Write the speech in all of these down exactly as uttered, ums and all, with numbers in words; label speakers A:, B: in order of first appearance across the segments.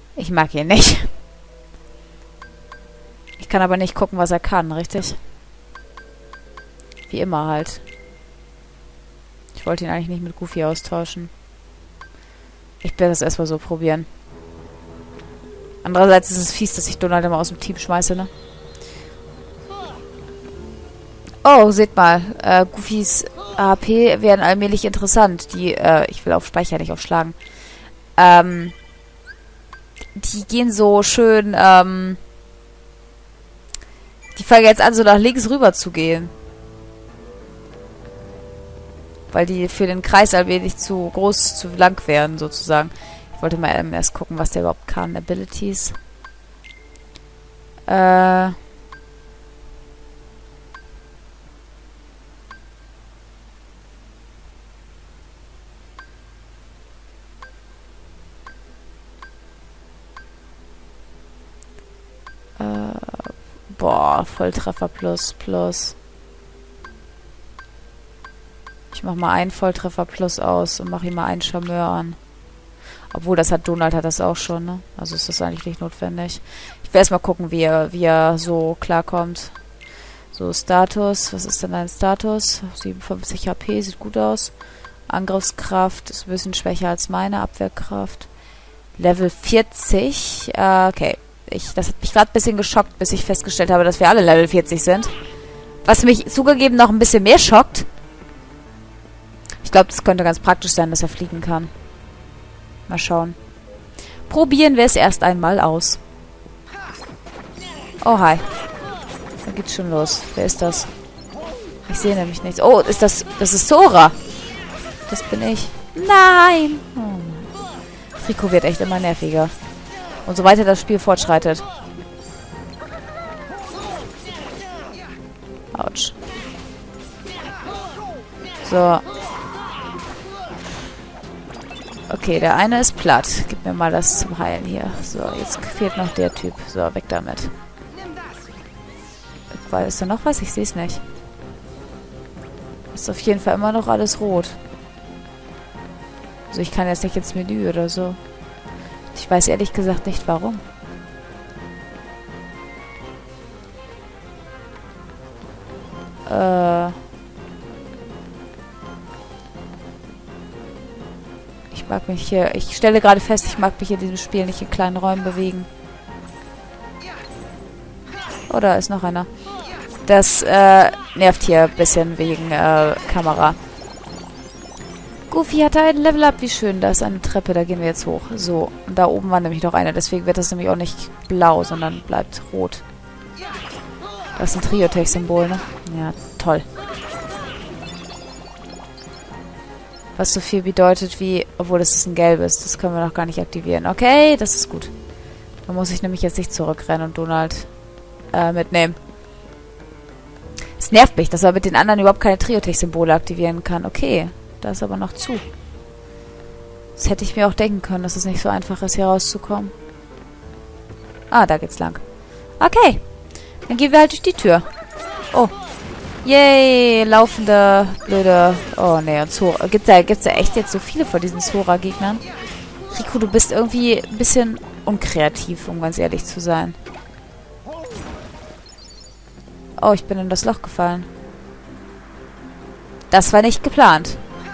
A: Ich mag ihn nicht. Ich kann aber nicht gucken, was er kann, richtig? Wie immer halt. Ich wollte ihn eigentlich nicht mit Goofy austauschen. Ich werde das erstmal so probieren. Andererseits ist es fies, dass ich Donald immer aus dem Team schmeiße, ne? Oh, seht mal. Äh, Goofys A P werden allmählich interessant. Die, äh, ich will auf Speicher nicht aufschlagen. Ähm, die gehen so schön, ähm, die fangen jetzt an, so nach links rüber zu gehen. Weil die für den Kreis allmählich zu groß, zu lang wären, sozusagen. Ich wollte mal erst gucken, was der überhaupt kann. Abilities. Äh... Äh... Boah, Volltreffer plus, plus. Ich mach mal einen Volltreffer plus aus und mach ihm mal einen Charmeur an. Obwohl, das hat Donald hat das auch schon, ne? Also ist das eigentlich nicht notwendig. Ich will erstmal gucken, wie er, wie er so klarkommt. So, Status. Was ist denn dein Status? siebenundfünfzig H P, sieht gut aus. Angriffskraft ist ein bisschen schwächer als meine. Abwehrkraft. Level vierzig. Äh, okay. Ich, das hat mich gerade ein bisschen geschockt, bis ich festgestellt habe, dass wir alle Level vierzig sind. Was mich zugegeben noch ein bisschen mehr schockt. Ich glaube, das könnte ganz praktisch sein, dass er fliegen kann. Mal schauen. Probieren wir es erst einmal aus. Oh, hi. Da geht's schon los. Wer ist das? Ich sehe nämlich nichts. Oh, ist das... Das ist Sora. Das bin ich. Nein! Oh. Rico wird echt immer nerviger. Und so weiter das Spiel fortschreitet. Autsch. So. Okay, der eine ist platt. Gib mir mal das zum Heilen hier. So, jetzt fehlt noch der Typ. So, weg damit. Ist da noch was? Ich sehe es nicht. Ist auf jeden Fall immer noch alles rot. Also ich kann jetzt nicht ins Menü oder so. Ich weiß ehrlich gesagt nicht, warum. Äh... Ich mag mich hier... Ich stelle gerade fest, ich mag mich in diesem Spiel nicht in kleinen Räumen bewegen. Oh, da ist noch einer. Das äh, nervt hier ein bisschen wegen äh, Kamera. Goofy hat ein Level-Up. Wie schön. Da ist eine Treppe, da gehen wir jetzt hoch. So, und da oben war nämlich noch einer. Deswegen wird das nämlich auch nicht blau, sondern bleibt rot. Das ist ein Trio-Tech-Symbol, ne? Ja, toll. Was so viel bedeutet wie... Obwohl, das ist ein gelbes. Das können wir noch gar nicht aktivieren. Okay, das ist gut. Da muss ich nämlich jetzt nicht zurückrennen und Donald äh, mitnehmen. Es nervt mich, dass er mit den anderen überhaupt keine Trio-Tech-Symbole aktivieren kann. Okay, da ist aber noch zu. Das hätte ich mir auch denken können, dass es nicht so einfach ist, hier rauszukommen. Ah, da geht's lang. Okay, dann gehen wir halt durch die Tür. Oh. Yay, laufende, blöde... Oh, nee, und Sora. Gibt's da, gibt's da echt jetzt so viele von diesen Sora-Gegnern? Rico, du bist irgendwie ein bisschen unkreativ, um ganz ehrlich zu sein. Oh, ich bin in das Loch gefallen. Das war nicht geplant.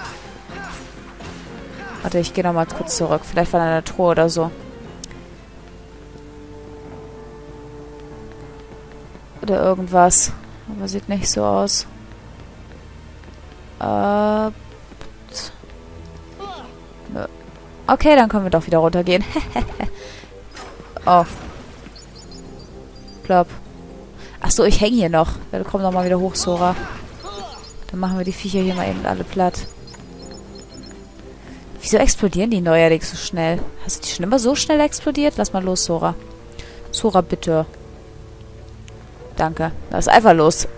A: Warte, ich gehe nochmal kurz zurück. Vielleicht war da eine Truhe oder so. Oder irgendwas. Aber sieht nicht so aus. Äh. Nö. Okay, dann können wir doch wieder runtergehen. Oh. Plopp. Achso, ich hänge hier noch. Dann komm doch mal wieder hoch, Sora. Dann machen wir die Viecher hier mal eben alle platt. Wieso explodieren die neuerdings so schnell? Hast du die schon immer so schnell explodiert? Lass mal los, Sora. Sora, bitte. Danke. Lass einfach los.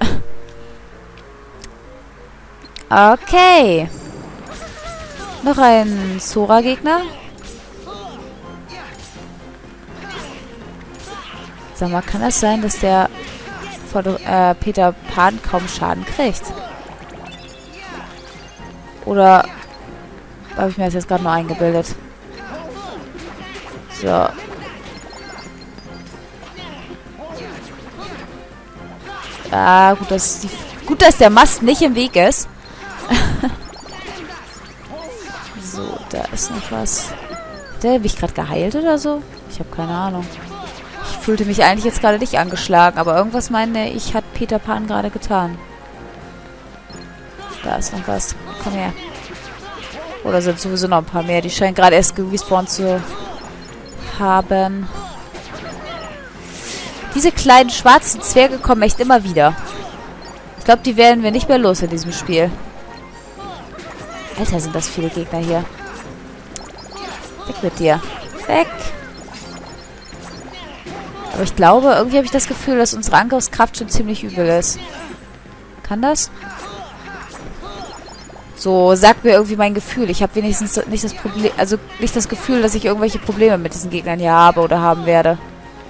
A: Okay. Noch ein Sora-Gegner. Sag mal, kann das sein, dass der von äh, Peter Pan kaum Schaden kriegt? Oder habe ich mir das jetzt gerade nur eingebildet? So. Ah, gut, dass, die, gut, dass der Mast nicht im Weg ist. So, da ist noch was. Hat der mich gerade geheilt oder so? Ich habe keine Ahnung. Ich fühlte mich eigentlich jetzt gerade nicht angeschlagen, aber irgendwas meine ich, hat Peter Pan gerade getan. Da ist noch was. Komm her. Oder sind sowieso noch ein paar mehr. Die scheinen gerade erst gerespawnt zu haben. Diese kleinen schwarzen Zwerge kommen echt immer wieder. Ich glaube, die werden wir nicht mehr los in diesem Spiel. Alter, sind das viele Gegner hier. Weg mit dir. Weg. Aber ich glaube, irgendwie habe ich das Gefühl, dass unsere Angriffskraft schon ziemlich übel ist. Kann das? So, sagt mir irgendwie mein Gefühl. Ich habe wenigstens nicht das Problem, also nicht das Gefühl, dass ich irgendwelche Probleme mit diesen Gegnern hier habe oder haben werde.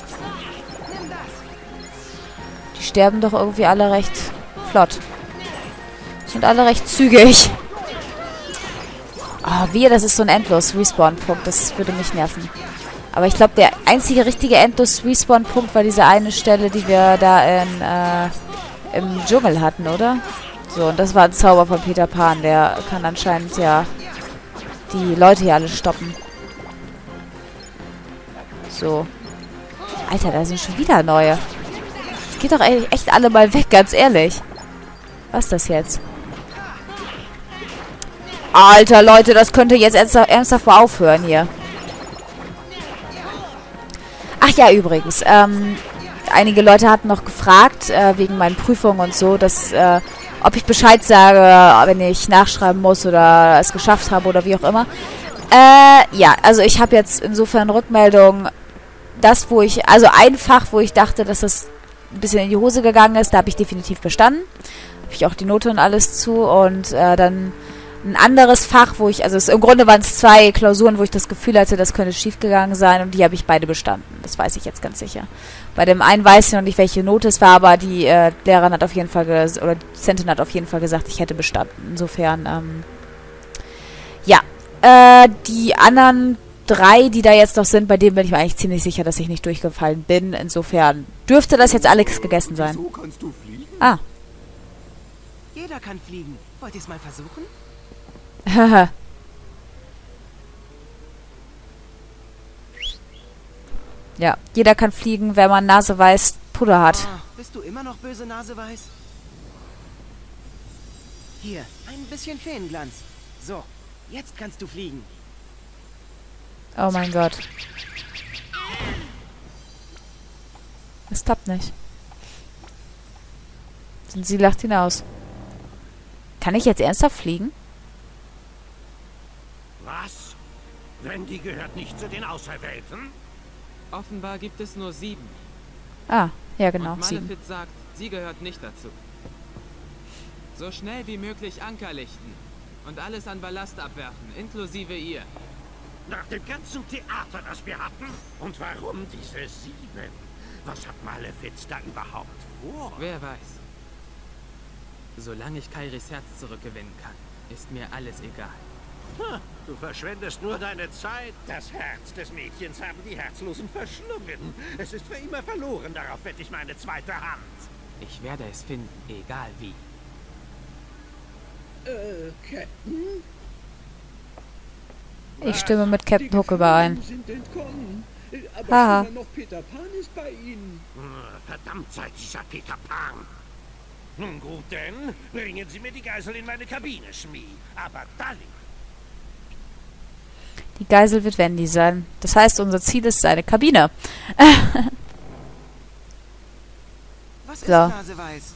A: Die sterben doch irgendwie alle recht flott. Sind alle recht zügig. Ah, oh, wehe, das ist so ein Endlos-Respawn-Punkt. Das würde mich nerven. Aber ich glaube, der einzige richtige Endlos-Respawn-Punkt war diese eine Stelle, die wir da in, äh, im Dschungel hatten, oder? So, und das war ein Zauber von Peter Pan. Der kann anscheinend ja die Leute hier alle stoppen. So. Alter, da sind schon wieder neue. Es geht doch echt alle mal weg, ganz ehrlich. Was ist das jetzt? Alter, Leute, das könnte jetzt ernsthaft, ernsthaft mal aufhören hier. Ach ja, übrigens. Ähm, einige Leute hatten noch gefragt, äh, wegen meinen Prüfungen und so, dass, äh, ob ich Bescheid sage, wenn ich nachschreiben muss oder es geschafft habe oder wie auch immer. Äh, ja, also ich habe jetzt insofern Rückmeldung, das, wo ich, also ein Fach, wo ich dachte, dass das ein bisschen in die Hose gegangen ist, da habe ich definitiv bestanden. Habe ich auch die Note und alles zu. Und äh, dann ein anderes Fach, wo ich, also es, im Grunde waren es zwei Klausuren, wo ich das Gefühl hatte, das könnte schief gegangen sein, und die habe ich beide bestanden. Das weiß ich jetzt ganz sicher. Bei dem einen weiß ich noch nicht, welche Note es war, aber die äh, Lehrerin hat auf jeden Fall, ges- oder die Dozentin hat auf jeden Fall gesagt, ich hätte bestanden. Insofern, ähm, ja. Äh, die anderen drei, die da jetzt noch sind, bei denen bin ich mir eigentlich ziemlich sicher, dass ich nicht durchgefallen bin. Insofern dürfte das jetzt alles gegessen sein.
B: So kannst du fliegen?
A: Ah.
C: Jeder kann fliegen. Wollt ihr es mal versuchen?
A: Haha. Ja, jeder kann fliegen, wenn man Naseweiß Puder hat.
C: Ah, bist du immer noch böse Naseweiß? Hier, ein bisschen Feenglanz. So, jetzt kannst du fliegen.
A: Oh mein Gott. Es klappt nicht. Und sie lacht ihn aus. Kann ich jetzt ernsthaft fliegen?
B: Was? Wendy gehört nicht zu den Auserwählten?
D: Offenbar gibt es nur sieben.
A: Ah, ja genau,
D: Und
A: sieben.
D: Malefiz sagt, sie gehört nicht dazu. So schnell wie möglich Anker lichten und alles an Ballast abwerfen, inklusive ihr.
B: Nach dem ganzen Theater, das wir hatten? Und warum diese sieben? Was hat Malefiz da überhaupt vor?
D: Wer weiß. Solange ich Kairis Herz zurückgewinnen kann, ist mir alles egal.
B: Ha, du verschwendest nur deine Zeit. Das Herz des Mädchens haben die Herzlosen verschlungen. Es ist für immer verloren, darauf wette ich meine zweite Hand.
D: Ich werde es finden, egal wie.
E: Äh, Captain?
A: Ich stimme mit Captain Hook überein.
E: Sind entkommen. Aber
A: Haha.
E: sogar noch Peter Pan ist bei ihnen.
B: Verdammt sei dieser Peter Pan. Nun gut denn, bringen Sie mir die Geisel in meine Kabine, Schmie. Aber Dalli.
A: Die Geisel wird Wendy sein. Das heißt, unser Ziel ist seine Kabine.
C: Was ist
A: So.
C: Naseweiß?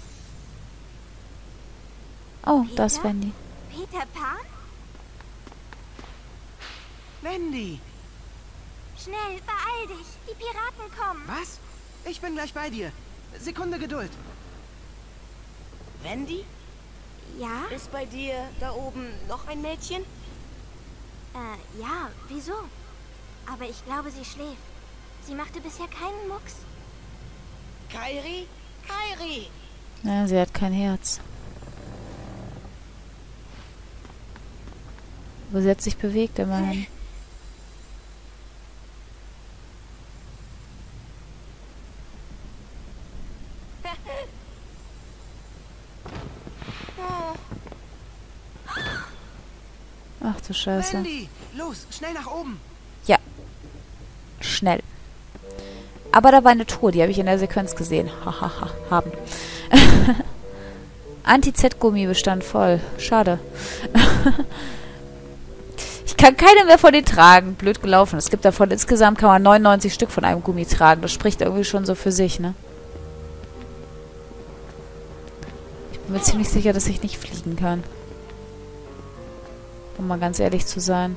A: Oh, da ist Wendy.
F: Peter Pan?
C: Wendy!
F: Schnell, beeil dich. Die Piraten kommen.
C: Was? Ich bin gleich bei dir. Sekunde Geduld.
G: Wendy?
F: Ja?
G: Ist bei dir da oben noch ein Mädchen?
F: Äh, ja, wieso? Aber ich glaube, sie schläft. Sie machte bisher keinen Mucks.
G: Kairi? Kairi!
A: Ja, sie hat kein Herz. Aber sie hat sich bewegt immerhin. Ach du Scheiße.
C: Mandy, los, schnell nach oben.
A: Ja. Schnell. Aber da war eine Truhe, die habe ich in der Sequenz gesehen. Hahaha, haben. Anti-Z-Gummi-Bestand voll. Schade. Ich kann keine mehr von denen tragen. Blöd gelaufen. Es gibt davon insgesamt, kann man neunundneunzig Stück von einem Gummi tragen. Das spricht irgendwie schon so für sich, ne? Ich bin mir ziemlich sicher, dass ich nicht fliegen kann. Um mal ganz ehrlich zu sein.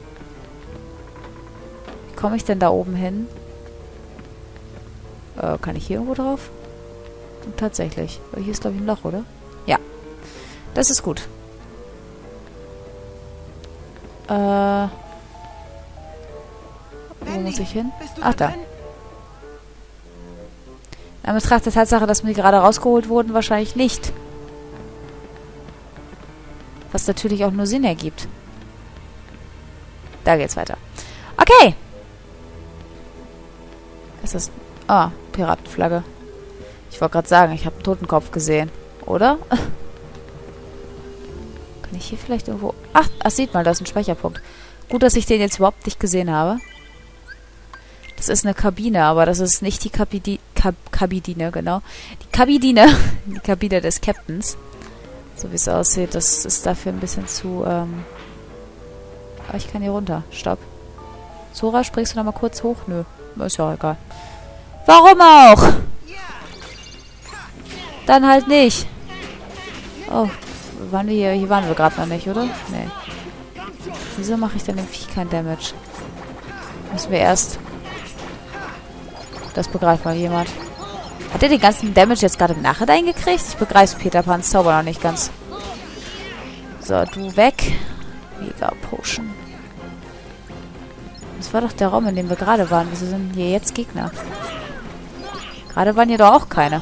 A: Wie komme ich denn da oben hin? Äh, kann ich hier irgendwo drauf? Und tatsächlich. Hier ist, glaube ich, ein Loch, oder? Ja. Das ist gut. Äh. Wo muss ich hin? Ach, da. In Betracht der Tatsache, dass wir gerade rausgeholt wurden, wahrscheinlich nicht. Was natürlich auch nur Sinn ergibt. Da geht's weiter. Okay. Ist das... Ah, Piratenflagge. Ich wollte gerade sagen, ich habe einen Totenkopf gesehen. Oder? Kann ich hier vielleicht irgendwo... Ach, ach, sieht mal, da ist ein Speicherpunkt. Gut, dass ich den jetzt überhaupt nicht gesehen habe. Das ist eine Kabine, aber das ist nicht die Kabidi Kab Kabidine, genau. Die Kabidine. Die Kabine des Captains. So wie es aussieht. Das ist dafür ein bisschen zu... Ähm aber ich kann hier runter. Stopp. Sora, springst du noch mal kurz hoch? Nö. Ist ja auch egal. Warum auch? Dann halt nicht. Oh, waren wir hier? Hier waren wir gerade noch nicht, oder? Nee. Wieso mache ich denn dem Vieh kein Damage? Müssen wir erst... Das begreift mal jemand. Hat er den ganzen Damage jetzt gerade im Nachhinein gekriegt? Ich begreife Peter Pans Zauber noch nicht ganz. So, du weg. Mega Potion. Das war doch der Raum, in dem wir gerade waren. Wieso sind hier jetzt Gegner? Gerade waren hier doch auch keine.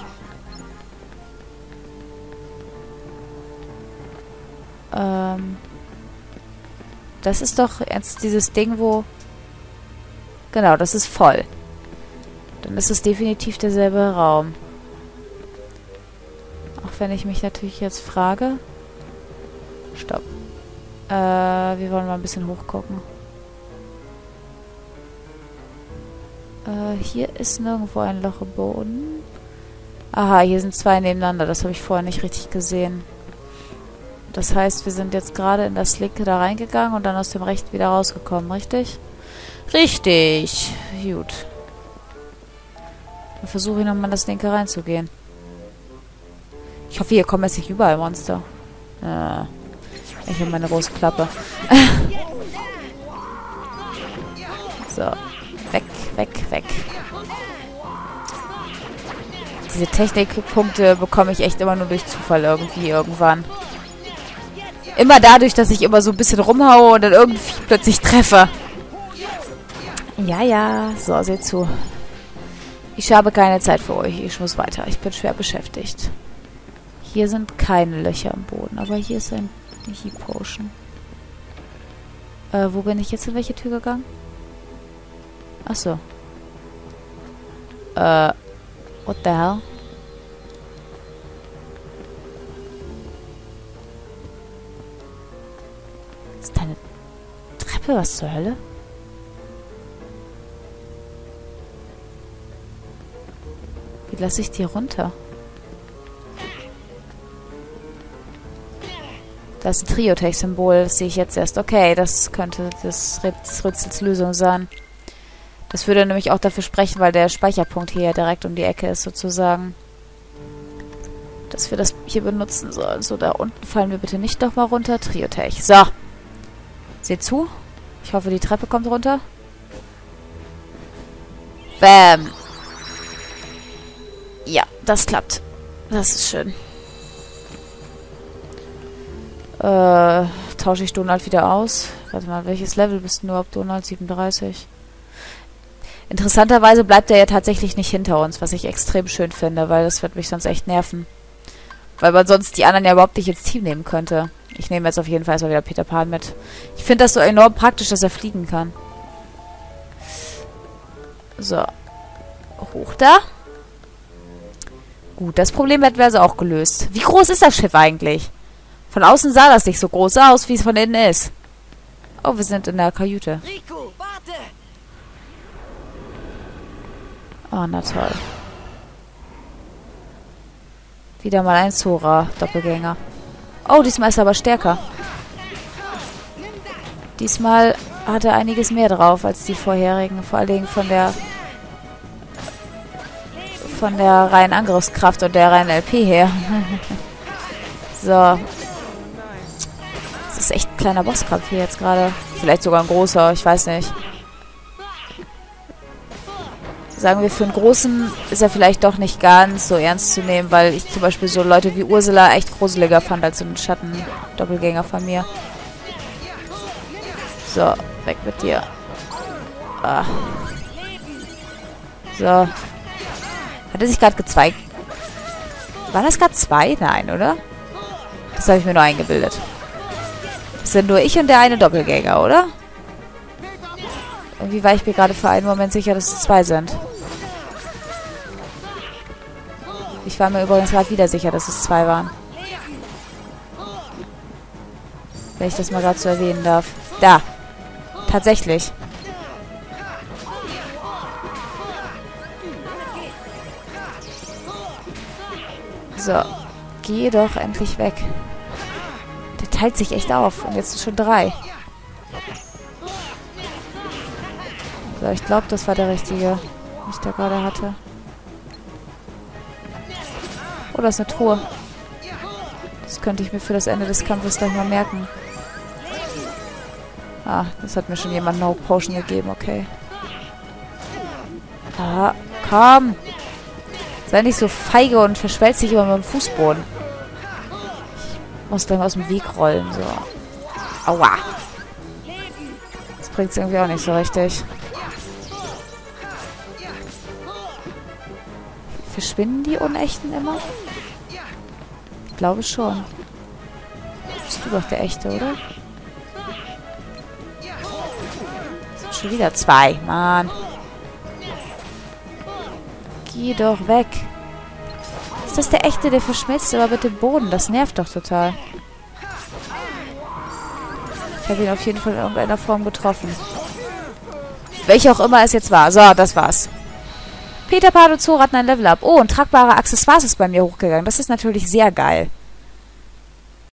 A: Ähm. Das ist doch jetzt dieses Ding, wo... Genau, das ist voll. Dann ist es definitiv derselbe Raum. Auch wenn ich mich natürlich jetzt frage... Stopp. Äh, wir wollen mal ein bisschen hochgucken. Äh, hier ist nirgendwo ein Loch im Boden. Aha, hier sind zwei nebeneinander. Das habe ich vorher nicht richtig gesehen. Das heißt, wir sind jetzt gerade in das linke da reingegangen und dann aus dem rechten wieder rausgekommen, richtig? Richtig. Gut. Dann versuche ich nochmal in das linke reinzugehen. Ich hoffe, hier kommen jetzt nicht überall Monster. Äh, ich habe meine große Klappe. So. Weg, weg, weg. Diese Technikpunkte bekomme ich echt immer nur durch Zufall irgendwie irgendwann. Immer dadurch, dass ich immer so ein bisschen rumhaue und dann irgendwie plötzlich treffe. Ja, ja. So, seht zu. Ich habe keine Zeit für euch. Ich muss weiter. Ich bin schwer beschäftigt. Hier sind keine Löcher im Boden, aber hier ist ein Heat Potion. Äh, wo bin ich jetzt in welche Tür gegangen? Achso. Äh, what the hell? Ist da eine Treppe? Was zur Hölle? Wie lasse ich die runter? Da ist ein Triotech-Symbol. Das sehe ich jetzt erst. Okay, das könnte das Rätsels Lösung sein. Das würde nämlich auch dafür sprechen, weil der Speicherpunkt hier ja direkt um die Ecke ist, sozusagen. Dass wir das hier benutzen sollen. So, da unten fallen wir bitte nicht nochmal runter. Triotech. So. Seht zu. Ich hoffe, die Treppe kommt runter. Bam. Ja, das klappt. Das ist schön. Äh, tausche ich Donald wieder aus. Warte mal, welches Level bist du überhaupt, Donald? siebenunddreißig. Interessanterweise bleibt er ja tatsächlich nicht hinter uns, was ich extrem schön finde, weil das wird mich sonst echt nerven. Weil man sonst die anderen ja überhaupt nicht ins Team nehmen könnte. Ich nehme jetzt auf jeden Fall erstmal wieder Peter Pan mit. Ich finde das so enorm praktisch, dass er fliegen kann. So. Hoch da. Gut, das Problem hätten wir also auch gelöst. Wie groß ist das Schiff eigentlich? Von außen sah das nicht so groß aus, wie es von innen ist. Oh, wir sind in der Kajüte.
G: Rico, warte!
A: Oh, na toll. Wieder mal ein Zora-Doppelgänger. Oh, diesmal ist er aber stärker. Diesmal hat er einiges mehr drauf als die vorherigen. Vor allen Dingen von der von der reinen Angriffskraft und der reinen L P her. So. Das ist echt ein kleiner Bosskampf hier jetzt gerade. Vielleicht sogar ein großer, ich weiß nicht. Sagen wir, für einen großen ist er vielleicht doch nicht ganz so ernst zu nehmen, weil ich zum Beispiel so Leute wie Ursula echt gruseliger fand als so einen Schatten-Doppelgänger von mir. So, weg mit dir. Ah. So. Hat er sich gerade gezweigt? Waren das gerade zwei? Nein, oder? Das habe ich mir nur eingebildet. Das sind nur ich und der eine Doppelgänger, oder? Irgendwie war ich mir gerade für einen Moment sicher, dass es zwei sind. Ich war mir übrigens gerade wieder sicher, dass es zwei waren. Wenn ich das mal gerade so erwähnen darf. Da. Tatsächlich. So. Geh doch endlich weg. Der teilt sich echt auf. Und jetzt sind schon drei. So, ich glaube, das war der richtige, den ich da gerade hatte. Oh, das ist eine Truhe. Das könnte ich mir für das Ende des Kampfes gleich mal merken. Ah, das hat mir schon jemand No Potion gegeben, okay. Ah, komm! Sei nicht so feige und verschwelzt dich immer mit dem Fußboden. Ich muss gleich mal aus dem Weg rollen, so. Aua! Das bringt es irgendwie auch nicht so richtig. Verschwinden die Unechten immer? Ich glaube schon. Bist du doch der Echte, oder? Sind schon wieder zwei. Mann. Geh doch weg. Ist das der Echte? Der verschmilzt aber mit dem Boden. Das nervt doch total. Ich habe ihn auf jeden Fall in irgendeiner Form getroffen. Welche auch immer es jetzt war. So, das war's. Peter Pan und Zora hatten ein Level-Up. Oh, ein tragbarer Accessoire ist bei mir hochgegangen. Das ist natürlich sehr geil.